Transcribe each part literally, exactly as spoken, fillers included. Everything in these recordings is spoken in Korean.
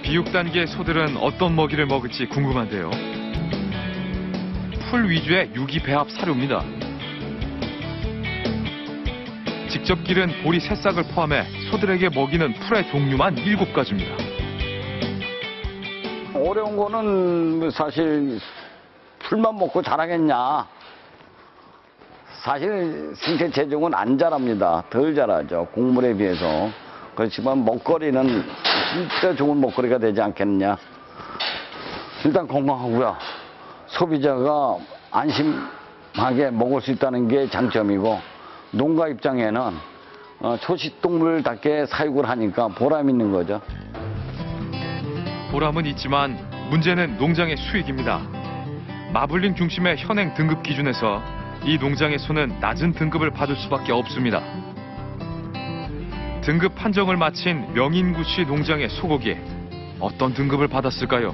비육 단계의 소들은 어떤 먹이를 먹을지 궁금한데요. 풀 위주의 유기배합 사료입니다. 직접 기른 보리 새싹을 포함해 소들에게 먹이는 풀의 종류만 일곱 가지입니다. 어려운 거는 사실 풀만 먹고 자라겠냐. 사실 생체 체중은 안 자랍니다. 덜 자라죠. 곡물에 비해서. 그렇지만 먹거리는 진짜 좋은 먹거리가 되지 않겠느냐. 일단 건강하고요. 소비자가 안심하게 먹을 수 있다는 게 장점이고, 농가 입장에는 초식동물답게 사육을 하니까 보람 있는 거죠. 보람은 있지만 문제는 농장의 수익입니다. 마블링 중심의 현행 등급 기준에서 이 농장의 소는 낮은 등급을 받을 수밖에 없습니다. 등급 판정을 마친 명인구씨 농장의 소고기, 어떤 등급을 받았을까요?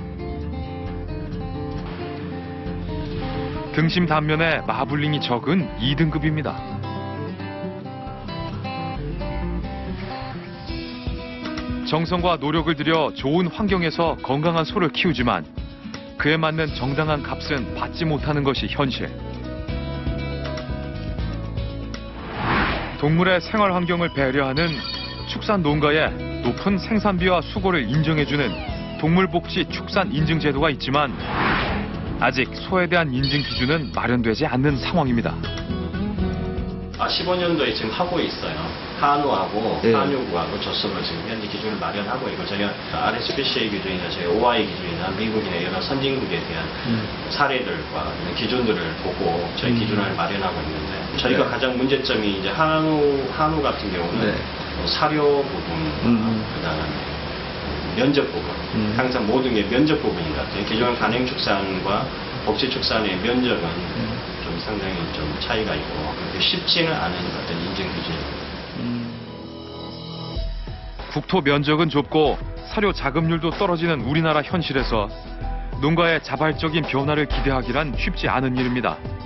등심 단면에 마블링이 적은 이 등급입니다. 정성과 노력을 들여 좋은 환경에서 건강한 소를 키우지만 그에 맞는 정당한 값은 받지 못하는 것이 현실. 동물의 생활 환경을 배려하는 축산 농가에 높은 생산비와 수고를 인정해주는 동물복지 축산 인증 제도가 있지만 아직 소에 대한 인증 기준은 마련되지 않는 상황입니다. 아, 십오 년도에 지금 하고 있어요. 한우하고 네. 한유구하고 젖소를 지금 현재 기준을 마련하고 있고, 저희가 알에스피씨에이 기준이나 저희 오아이 기준이나 미국이나 여러 선진국에 대한 음. 사례들과 기준들을 보고 저희 음. 기준을 마련하고 있는데, 저희가 네. 가장 문제점이 이제 한우 한우 같은 경우는 네. 뭐 사료 부분, 음. 그다음에 면적 부분, 음. 항상 모든 게 면적 부분인 것 같아요. 기존 간행축산과 복지축산의 면적은 음. 좀 상당히 좀 차이가 있고 쉽지는 않은 어떤 인증 기준입니다. 음. 국토 면적은 좁고 사료 자급률도 떨어지는 우리나라 현실에서 농가의 자발적인 변화를 기대하기란 쉽지 않은 일입니다.